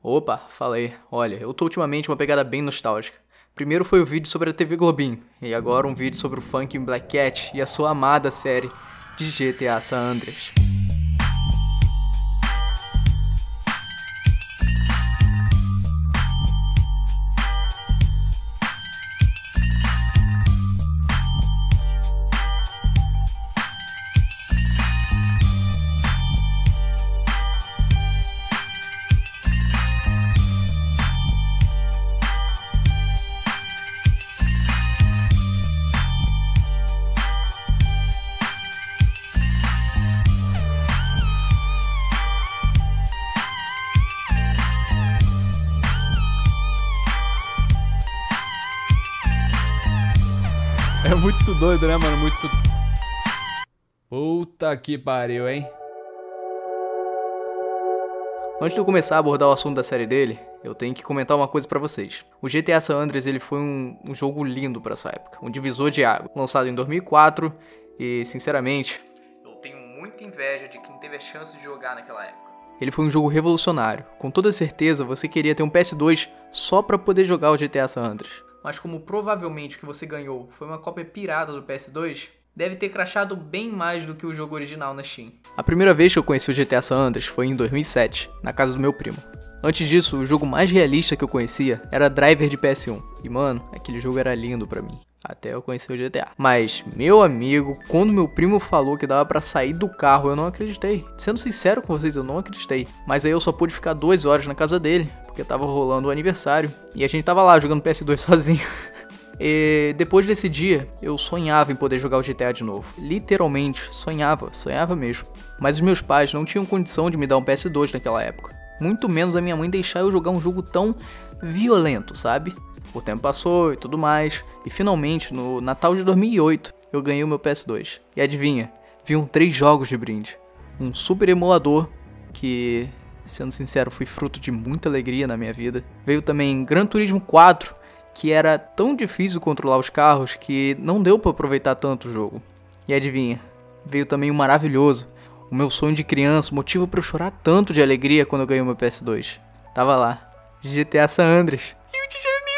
Opa, falei. Olha, eu tô ultimamente uma pegada bem nostálgica. Primeiro foi o vídeo sobre a TV Globinho, e agora um vídeo sobre o Funky Black Cat e a sua amada série de GTA San Andreas. É muito doido, né, mano? Muito... Puta que pariu, hein? Antes de eu começar a abordar o assunto da série dele, eu tenho que comentar uma coisa pra vocês. O GTA San Andreas ele foi um jogo lindo pra sua época, um divisor de água, lançado em 2004 e, sinceramente, eu tenho muita inveja de quem teve a chance de jogar naquela época. Ele foi um jogo revolucionário, com toda certeza você queria ter um PS2 só pra poder jogar o GTA San Andreas. Mas como provavelmente o que você ganhou foi uma cópia pirata do PS2, deve ter crashado bem mais do que o jogo original na Steam. A primeira vez que eu conheci o GTA San Andreas foi em 2007, na casa do meu primo. Antes disso, o jogo mais realista que eu conhecia era Driver de PS1. E mano, aquele jogo era lindo pra mim, até eu conhecer o GTA. Mas, meu amigo, quando meu primo falou que dava pra sair do carro, eu não acreditei. Sendo sincero com vocês, eu não acreditei. Mas aí eu só pude ficar 2 horas na casa dele, porque tava rolando o aniversário. E a gente tava lá jogando PS2 sozinho. E depois desse dia, eu sonhava em poder jogar o GTA de novo. Literalmente, sonhava mesmo. Mas os meus pais não tinham condição de me dar um PS2 naquela época. Muito menos a minha mãe deixar eu jogar um jogo tão violento, sabe? O tempo passou e tudo mais. E finalmente, no Natal de 2008, eu ganhei o meu PS2. E adivinha? Vinham 3 jogos de brinde. Um super emulador, que, sendo sincero, foi fruto de muita alegria na minha vida. Veio também Gran Turismo 4, que era tão difícil controlar os carros que não deu pra aproveitar tanto o jogo. E adivinha? Veio também o maravilhoso, o meu sonho de criança, o motivo pra eu chorar tanto de alegria quando eu ganhei o meu PS2. Tava lá, GTA San Andreas. Rio de Janeiro.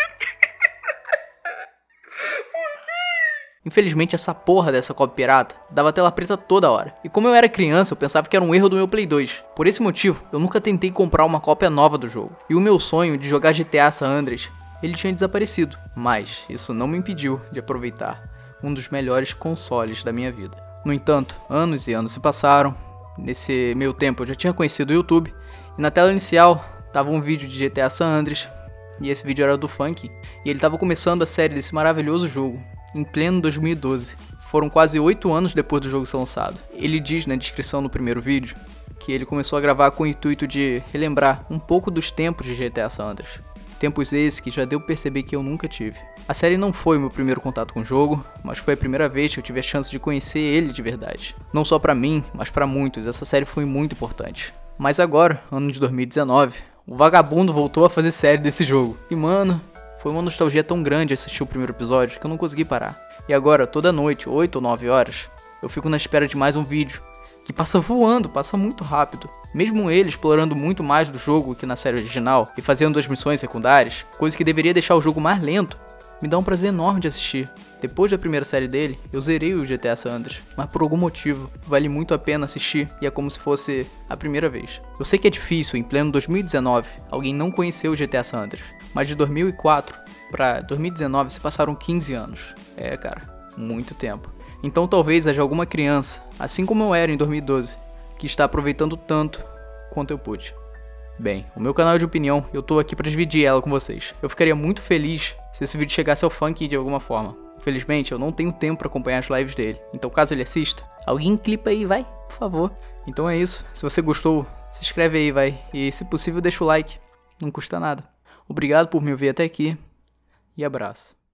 Infelizmente essa porra dessa cópia pirata dava tela preta toda hora. E como eu era criança, eu pensava que era um erro do meu Play 2. Por esse motivo, eu nunca tentei comprar uma cópia nova do jogo. E o meu sonho de jogar GTA San Andreas, ele tinha desaparecido. Mas isso não me impediu de aproveitar um dos melhores consoles da minha vida. No entanto, anos e anos se passaram. Nesse meio tempo eu já tinha conhecido o YouTube. E na tela inicial tava um vídeo de GTA San Andreas. E esse vídeo era do Funky. E ele tava começando a série desse maravilhoso jogo em pleno 2012. Foram quase 8 anos depois do jogo ser lançado. Ele diz na descrição do primeiro vídeo que ele começou a gravar com o intuito de relembrar um pouco dos tempos de GTA San Andreas. Tempos esses que já deu pra perceber que eu nunca tive. A série não foi o meu primeiro contato com o jogo, mas foi a primeira vez que eu tive a chance de conhecer ele de verdade. Não só pra mim, mas pra muitos, essa série foi muito importante. Mas agora, ano de 2019, o vagabundo voltou a fazer série desse jogo. E mano, foi uma nostalgia tão grande assistir o primeiro episódio que eu não consegui parar. E agora, toda noite, 8 ou 9 horas, eu fico na espera de mais um vídeo, que passa voando, passa muito rápido. Mesmo ele explorando muito mais do jogo que na série original e fazendo as missões secundárias, coisa que deveria deixar o jogo mais lento, me dá um prazer enorme de assistir. Depois da primeira série dele, eu zerei o GTA San Andreas, mas por algum motivo, vale muito a pena assistir e é como se fosse a primeira vez. Eu sei que é difícil, em pleno 2019, alguém não conhecer o GTA San Andreas, mas de 2004 pra 2019 se passaram 15 anos. É, cara, muito tempo. Então talvez haja alguma criança, assim como eu era em 2012, que está aproveitando tanto quanto eu pude. Bem, o meu canal é de opinião, eu tô aqui pra dividir ela com vocês. Eu ficaria muito feliz se esse vídeo chegasse ao Funky de alguma forma. Infelizmente, eu não tenho tempo pra acompanhar as lives dele, então caso ele assista, alguém clipa aí, vai, por favor. Então é isso, se você gostou, se inscreve aí, vai, e se possível deixa o like, não custa nada. Obrigado por me ouvir até aqui, e abraço.